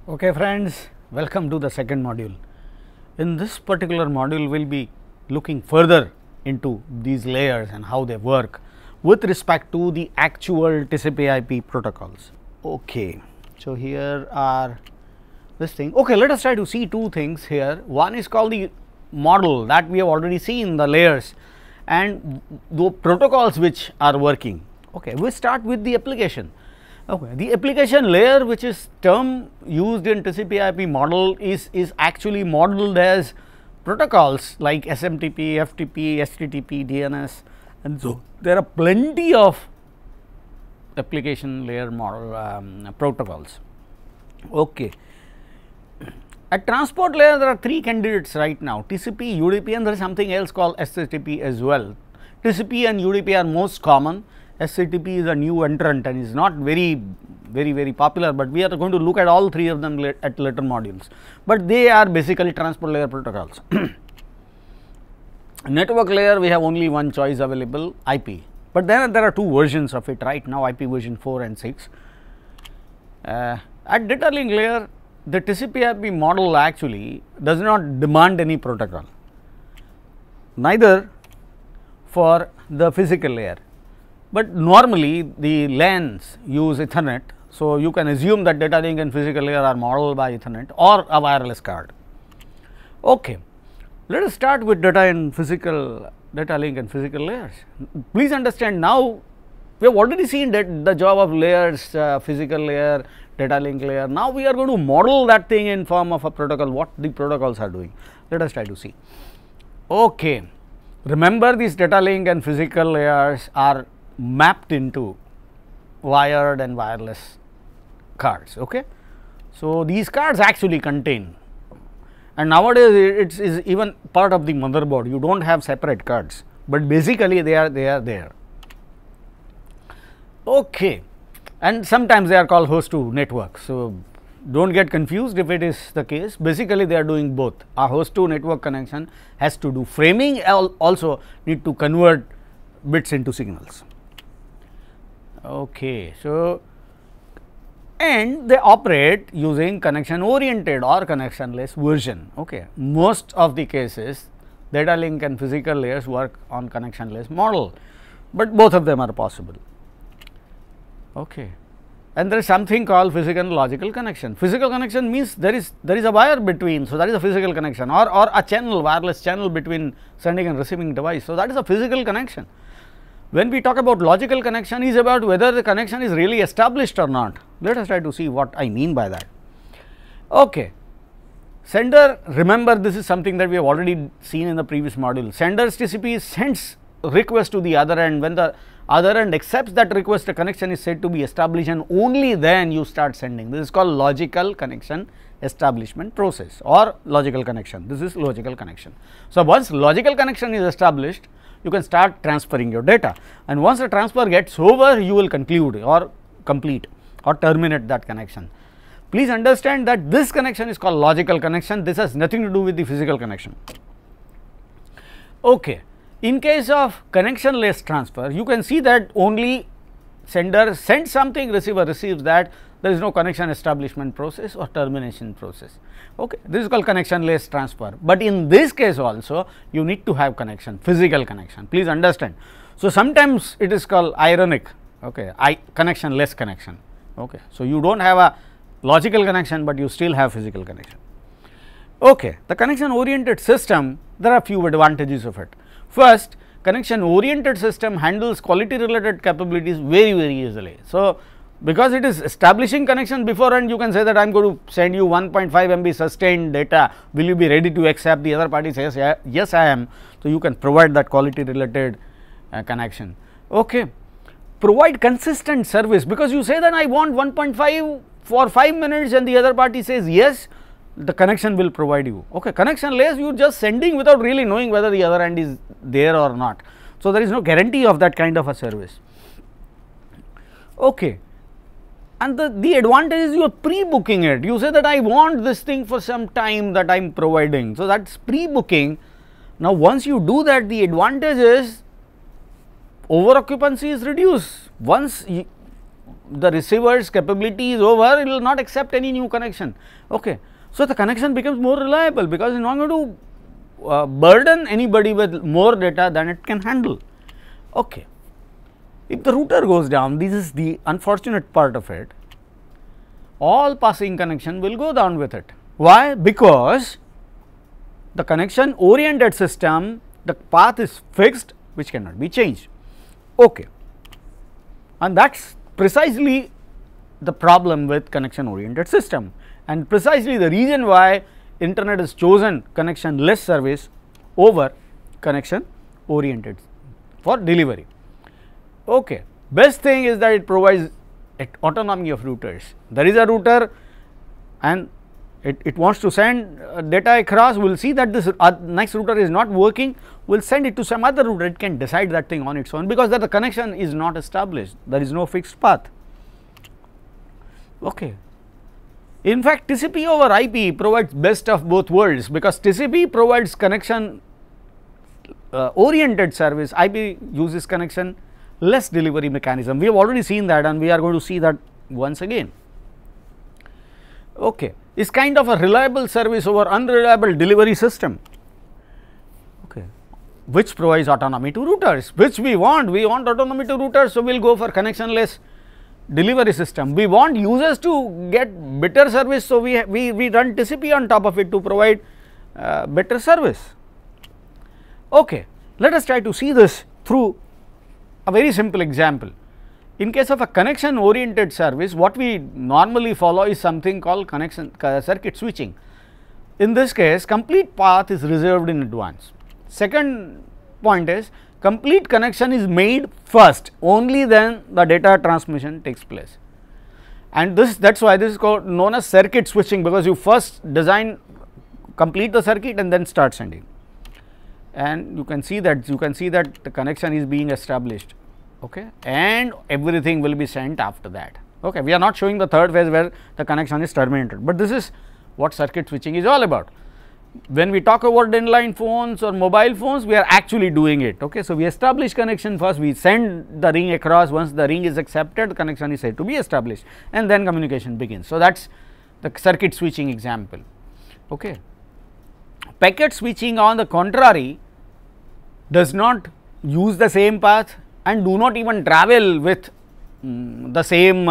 Okay friends, welcome to the second module. In this particular module, we will be looking further into these layers and how they work with respect to the actual TCP/IP protocols. Okay, so here are this thing. Okay, let us try to see two things here. One is called the model that we have already seen the layers and the protocols which are working. Okay, we start with the application. Okay, the application layer, which is term used in TCP/IP model, is actually modeled as protocols like SMTP, FTP, HTTP, DNS, and so there are plenty of application layer model protocols. Okay. At transport layer, there are three candidates right now: TCP, UDP, and there is something else called SCTP as well. TCP and UDP are most common. SCTP is a new entrant and is not very popular, but we are going to look at all three of them at later modules, but they are basically transport layer protocols. Network layer, we have only one choice available, IP, but then there are two versions of it right now, IP version 4 and 6. At data link layer, the TCP/IP model actually does not demand any protocol, neither for the physical layer. But normally the LANs use Ethernet, so you can assume that data link and physical layer are modeled by Ethernet or a wireless card. Okay, let us start with data link and physical layers. Please understand, now we have already seen that the job of layers, physical layer, data link layer. Now we are going to model that thing in form of a protocol, what the protocols are doing. Let us try to see. Okay, remember, these data link and physical layers are mapped into wired and wireless cards. Okay, so these cards actually contain, and nowadays it is even part of the motherboard. You don't have separate cards, but basically they are there. Okay, and sometimes they are called host to network. So don't get confused if it is the case. Basically they are doing both. A host to network connection has to do framing, also need to convert bits into signals. Okay, so and they operate using connection oriented or connectionless version. Okay, most of the cases data link and physical layers work on connectionless model, but both of them are possible. Okay, and there is something called physical and logical connection. Physical connection means there is a wire between, so that is a physical connection, or a channel, wireless channel between sending and receiving device. So that is a physical connection. When we talk about logical connection, is about whether the connection is really established or not. Let us try to see what I mean by that. Okay, sender, remember, this is something that we have already seen in the previous module. Sender's TCP sends request to the other end. When the other end accepts that request, the connection is said to be established, and only then you start sending. This is called logical connection establishment process or logical connection. This is logical connection. So once logical connection is established, you can start transferring your data, and once the transfer gets over, you will conclude or complete or terminate that connection. Please understand that this connection is called logical connection. This has nothing to do with the physical connection. Okay, in case of connectionless transfer, you can see that only sender sends something, receiver receives that. There is no connection establishment process or termination process. Okay, this is called connectionless transfer, but in this case also you need to have connection, physical connection. Please understand. So sometimes it is called ironic. Okay, connectionless connection. Okay, so you don't have a logical connection, but you still have physical connection. Okay, the connection oriented system, there are few advantages of it. First, connection oriented system handles quality related capabilities very easily. So because it is establishing connection beforehand, you can say that I am going to send you 1.5 MB sustained data, will you be ready to accept? The other party says yes I am. So you can provide that quality related connection. Okay, provide consistent service, because you say that I want 1.5 for 5 minutes and the other party says yes, the connection will provide you. Okay, connectionless, you are just sending without really knowing whether the other end is there or not. So there is no guarantee of that kind of a service. Okay, and the advantage is you are pre-booking it. You say that I want this thing for some time that I am providing. So that is pre-booking. Now once you do that, the advantage is over occupancy is reduced. Once the receiver's capability is over, it will not accept any new connection. Okay. So, the connection becomes more reliable, because it is not going to burden anybody with more data than it can handle. Okay. If the router goes down, this is the unfortunate part of it, all passing connection will go down with it. Why? Because the connection oriented system, the path is fixed, which cannot be changed. Okay. And that is precisely the problem with connection oriented system, and precisely the reason why internet is chosen connection less service over connection oriented for delivery. Okay. Best thing is that it provides autonomy of routers. There is a router and it wants to send data across, we will see that this next router is not working, we will send it to some other router, it can decide that thing on its own, because that the connection is not established, there is no fixed path. Okay. In fact, TCP over IP provides best of both worlds, because TCP provides connection oriented service, IP uses connection less delivery mechanism. We have already seen that, and we are going to see that once again. Okay. Is kind of a reliable service over unreliable delivery system, okay, which provides autonomy to routers, which we want autonomy to routers. So, we will go for connectionless delivery system. We want users to get better service. So, we run TCP on top of it to provide better service. Okay. Let us try to see this through a very simple example. In case of a connection oriented service, what we normally follow is something called circuit switching. In this case, complete path is reserved in advance. Second point is, complete connection is made first, only then the data transmission takes place. And that is why this is called known as circuit switching, because you first complete the circuit and then start sending. And you can see that the connection is being established. Okay, and everything will be sent after that. Okay, we are not showing the third phase where the connection is terminated, but this is what circuit switching is all about. When we talk about inline phones or mobile phones, we are actually doing it. Okay, so we establish connection first, we send the ring across. Once the ring is accepted, the connection is said to be established, and then communication begins. So, that is the circuit switching example. Okay. Packet switching, on the contrary, does not use the same path and do not even travel with the same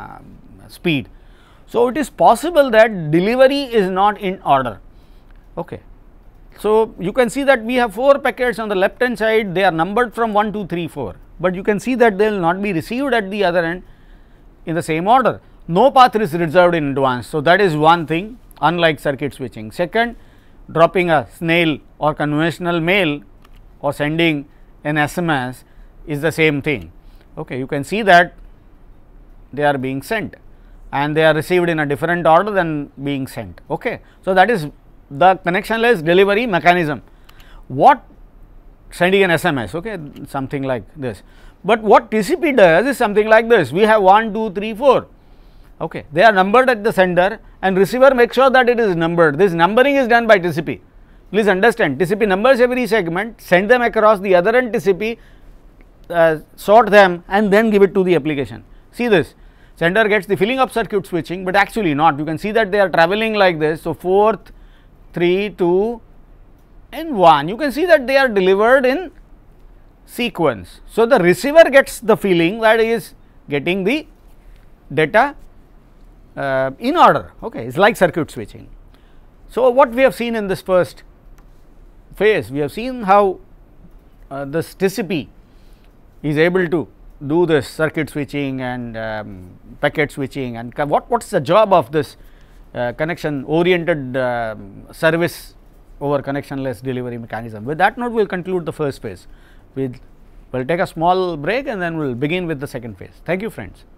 speed. So, it is possible that delivery is not in order. Okay. So, you can see that we have 4 packets on the left hand side, they are numbered from 1, 2, 3, 4, but you can see that they will not be received at the other end in the same order. No path is reserved in advance. So, that is one thing, unlike circuit switching. Second, dropping a snail or conventional mail or sending an SMS is the same thing. Okay, you can see that they are being sent and they are received in a different order than being sent. Okay. So, that is the connectionless delivery mechanism. What sending an SMS, okay, something like this, but what TCP does is something like this. We have 1, 2, 3, 4. Okay. They are numbered at the sender and receiver makes sure that it is numbered. This numbering is done by TCP. Please understand, TCP numbers every segment, send them across, the other end TCP sort them and then give it to the application. See this, sender gets the filling up circuit switching, but actually not. You can see that they are traveling like this. So, 4th, 3, 2 and 1. You can see that they are delivered in sequence. So, the receiver gets the feeling that he is getting the data in order. Okay, it is like circuit switching. So, what we have seen in this first phase, we have seen how this TCP is able to do this circuit switching and packet switching, and what is the job of this connection oriented service over connectionless delivery mechanism. With that note, we will conclude the first phase. We will take a small break and then we will begin with the second phase. Thank you, friends.